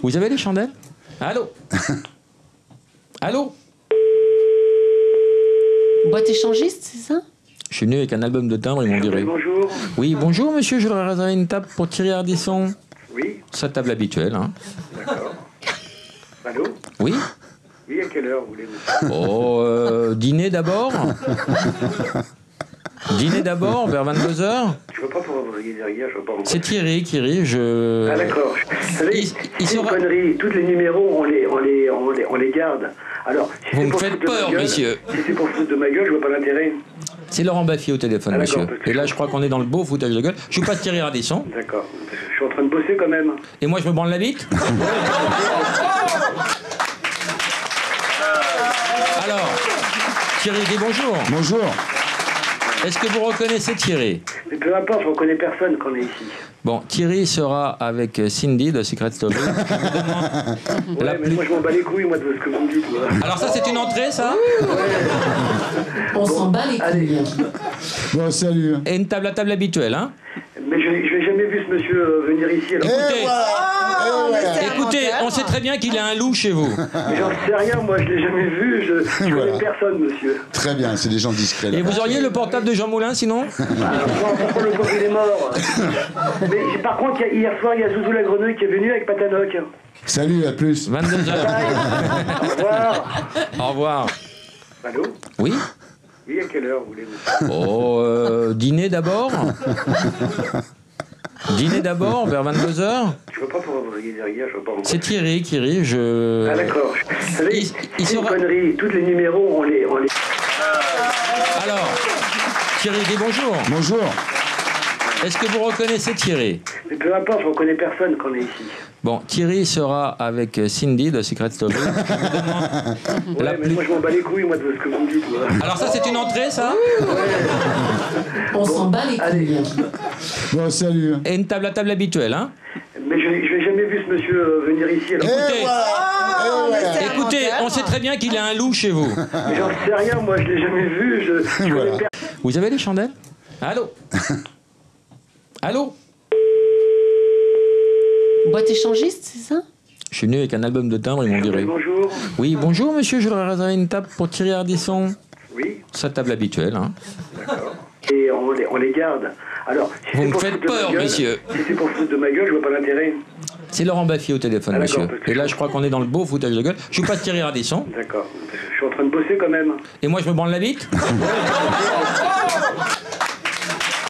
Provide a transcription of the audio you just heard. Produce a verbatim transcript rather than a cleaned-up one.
Vous avez les chandelles? Allô? Allô? Boîte échangiste, c'est ça? Je suis venu avec un album de timbre, ils m'ont viré. Bonjour. Oui, bonjour monsieur, je voudrais réserver une table pour Thierry Ardisson. Oui. Sa table habituelle, hein. D'accord. Allô? Oui? Oui, à quelle heure vous voulez, monsieur? Oh, euh, dîner d'abord? Dîner d'abord, vers vingt-deux heures? Je ne vois pas pourquoi vous riez derrière, je vois pas. C'est Thierry, Thierry, je... Ah d'accord. Vous savez, Il- il c'est une sera- connerie. Tous les numéros, on les, on les, on les, on les garde. Alors, si Vous c'est me pour faites foutre de ma peur, gueule- monsieur. Si c'est pour foutre de ma gueule, je vois pas l'intérêt. C'est Laurent Baffy au téléphone, Ah, d'accord, monsieur. parce que Et là, je- je crois qu'on est dans le beau foutage de gueule. Je suis pas Thierry Ardisson. D'accord. Parce que je suis en train de bosser quand même. Et moi, je me branle la bite. Alors, Thierry dit bonjour. Bonjour. Est-ce que vous reconnaissez Thierry? Mais peu importe, je ne reconnais personne quand on est ici. Bon, Thierry sera avec Cindy de Secret Story. Ouais, La mais plus- moi je m'en bats les couilles, moi, de ce que vous me dites. Moi. Alors ça, c'est une entrée, ça? On s'en bat les Allez. couilles. Bon, salut. Et une table à table habituelle, hein? Mais je n'ai jamais vu ce monsieur euh, venir ici. Alors... Écoutez, Et voilà. écoutez, on sait très bien qu'il a un loup chez vous. Mais j'en sais rien, moi je l'ai jamais vu. Je ne Voilà. connais personne, monsieur. Très bien, c'est des gens discrets. là. Et vous auriez le portable de Jean Moulin, sinon? Alors, pourquoi le pauvre il est mort? Mais j'ai- par contre, il y a- hier soir, il y a Zouzou la grenouille qui est venu avec Patanoc. Salut, à plus. vingt-deux heures. Au revoir. Au revoir. Allô? Oui? Oui, à quelle heure vous voulez, monsieur? Oh, euh, dîner d'abord? Dîner d'abord, vers vingt-deux heures? Je vois pas pourquoi vous riez derrière, je vois pas. C'est Thierry, Thierry, je... Ah d'accord. Vous savez, Il- il c'est une sera- connerie. Tous les numéros, on les, on les... Alors, Thierry dit bonjour. Bonjour. Est-ce que vous reconnaissez Thierry? Mais peu importe, je ne reconnais personne quand on est ici. Bon, Thierry sera avec Cindy de Secret Story. Ouais, La mais plus- moi je m'en bats les couilles, moi, de ce que vous me dites. Moi. Alors ça, c'est une entrée, ça? On s'en bat les Allez. couilles. Bon, salut. Et une table à table habituelle, hein? Mais je n'ai jamais vu ce monsieur euh, venir ici. Alors... Écoutez, Et voilà. écoutez, on sait très bien qu'il a un loup chez vous. Mais j'en sais rien, moi je l'ai jamais vu. Je, je connais Voilà. personne. Vous avez les chandelles? Allô? Allô? Boîte échangiste, c'est ça? Je suis venu avec un album de timbre, ils m'ont viré. Bonjour. Oui, bonjour monsieur, je voudrais réserver une table pour Thierry Ardisson. Oui, Sa table habituelle, hein. d'accord. Et on les, on les garde. Alors, si Vous c'est me pour faites foutre de ma peur, gueule- monsieur. Si c'est pour foutre de ma gueule, je vois pas l'intérêt. C'est Laurent Baffy au téléphone, Ah, d'accord, monsieur. parce que Et là, je- je crois qu'on est dans le beau foutage de gueule. Je suis pas Thierry Ardisson. D'accord. Parce que je suis en train de bosser quand même. Et moi, je me branle la bite.